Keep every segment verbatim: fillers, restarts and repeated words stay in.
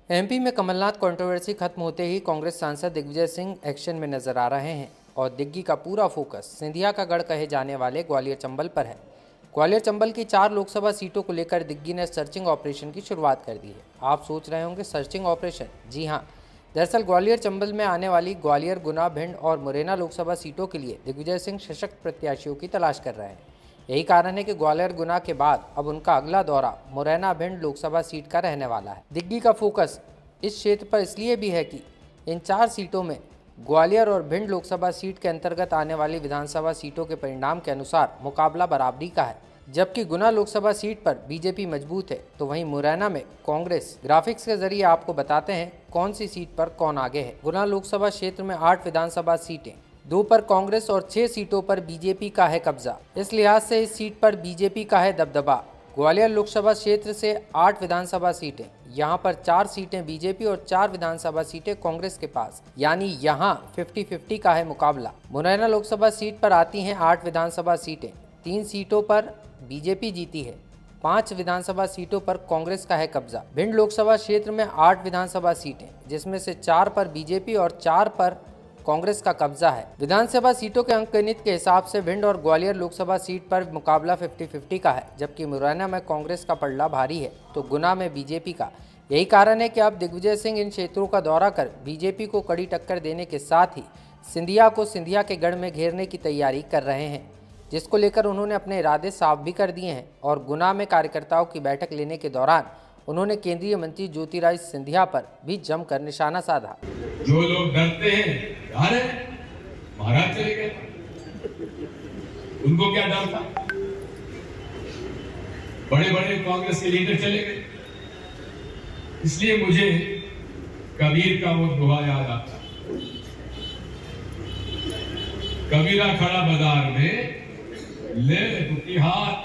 MP में Kamal Nath controversy खत्म होते ही कांग्रेस सांसद दिग्विजय सिंह एक्शन में नजर आ रहे हैं और दिग्गी का पूरा फोकस सिंधिया का गढ़ कहे जाने वाले ग्वालियर चंबल पर है। ग्वालियर चंबल की चार लोकसभा सीटों को लेकर दिग्गी ने सर्चिंग ऑपरेशन की शुरुआत कर दी है। आप सोच रहे होंगे सर्चिंग ऑपरेशन? जी हाँ, दरअसल ग्वालियर चंबल में आने वाली ग्वालियर, गुना, भिंड और मुरैना लोकसभा सीटों के लिए दिग्विजय सिंह सशक्त प्रत्याशियों की तलाश कर रहे हैं। यही कारण है कि ग्वालियर, गुना के बाद अब उनका अगला दौरा मुरैना, भिंड लोकसभा सीट का रहने वाला है। दिग्गी का फोकस इस क्षेत्र पर इसलिए भी है कि इन चार सीटों में ग्वालियर और भिंड लोकसभा सीट के अंतर्गत आने वाली विधानसभा सीटों के परिणाम के अनुसार मुकाबला बराबरी का है। जबकि गुना लोकसभा सीट पर बीजेपी मजबूत है, तो वहीं मुरैना में कांग्रेस। ग्राफिक्स के जरिए आपको बताते हैं कौन सी सीट पर कौन आगे है। गुना लोकसभा क्षेत्र में आठ विधानसभा सीटें, दो पर कांग्रेस और छह सीटों पर बीजेपी का है कब्जा। इस लिहाज से इस सीट पर बीजेपी का है दबदबा। ग्वालियर लोकसभा क्षेत्र से आठ विधानसभा सीटें, यहां पर चार सीटें बीजेपी और चार विधानसभा सीटें कांग्रेस के पास, यानी यहां फिफ्टी फिफ्टी का है मुकाबला। मुरैना लोकसभा सीट पर आती हैं आठ विधानसभा सीटें, तीन सीटों पर बीजेपी जीती है, पांच विधानसभा सीटों पर कांग्रेस का है कब्जा। भिंड लोकसभा क्षेत्र में आठ विधानसभा सीटें, जिसमें से चार पर बीजेपी और चार पर कांग्रेस का कब्जा है। विधानसभा सीटों के अंकगणित के हिसाब से भिंड और ग्वालियर लोकसभा सीट पर मुकाबला फिफ्टी फिफ्टी का है, जबकि मुरैना में कांग्रेस का पलड़ा भारी है तो गुना में बीजेपी का। यही कारण है कि अब दिग्विजय सिंह इन क्षेत्रों का दौरा कर बीजेपी को कड़ी टक्कर देने के साथ ही सिंधिया को सिंधिया के गढ़ में घेरने की तैयारी कर रहे हैं, जिसको लेकर उन्होंने अपने इरादे साफ भी कर दिए हैं। और गुना में कार्यकर्ताओं की बैठक लेने के दौरान उन्होंने केंद्रीय मंत्री ज्योतिरादित्य सिंधिया पर भी जमकर निशाना साधा। जो लोग डरते हैं, यार महाराज चले गए, उनको क्या डर था? बड़े बड़े कांग्रेस के लीडर चले गए। इसलिए मुझे कबीर का वो दोहा याद आता, कबीरा खड़ा बाजार में ले दुखी हाथ,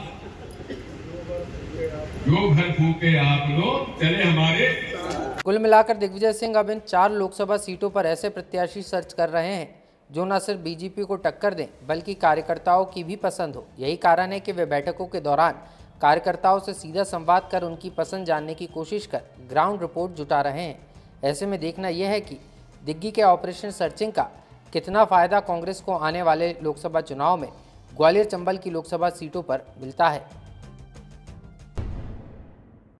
जो घर फूके आप लोग चले हमारे। कुल मिलाकर दिग्विजय सिंह अब इन चार लोकसभा सीटों पर ऐसे प्रत्याशी सर्च कर रहे हैं जो न सिर्फ बीजेपी को टक्कर दें बल्कि कार्यकर्ताओं की भी पसंद हो। यही कारण है कि वे बैठकों के दौरान कार्यकर्ताओं से सीधा संवाद कर उनकी पसंद जानने की कोशिश कर ग्राउंड रिपोर्ट जुटा रहे हैं। ऐसे में देखना यह है कि दिग्गी के ऑपरेशन सर्चिंग का कितना फायदा कांग्रेस को आने वाले लोकसभा चुनाव में ग्वालियर, चंबल की लोकसभा सीटों पर मिलता है।